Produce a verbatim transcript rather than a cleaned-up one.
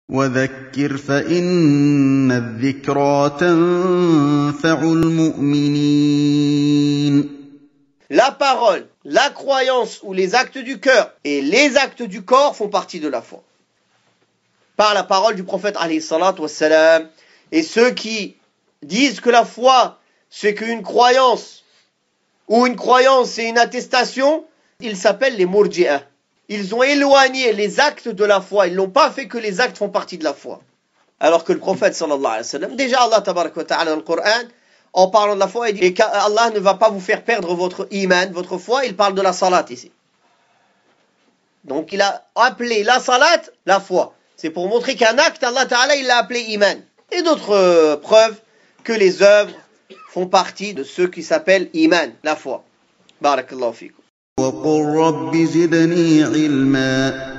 وذكر فإن الذكرى تنفع المؤمنين. La parole, la croyance ou les actes du cœur et les actes du corps font partie de la foi. Par la parole du prophète alayhi salatu wassalam, et ceux qui disent que la foi c'est qu'une croyance ou une croyance c'est une attestation, ils s'appellent les murji'ah. Ils ont éloigné les actes de la foi, ils n'ont pas fait que les actes font partie de la foi. Alors que le prophète sallallahu alayhi wa sallam, déjà Allah tabaraka wa ta'ala dans le Coran, en parlant de la foi, il dit qu'Allah ne va pas vous faire perdre votre iman, votre foi, il parle de la salat ici. Donc il a appelé la salat la foi. C'est pour montrer qu'un acte, Allah ta'ala, il l'a appelé iman. Et d'autres euh, preuves que les œuvres font partie de ce qui s'appelle iman, la foi. Barakallahu fikum. وقل رب زدني علما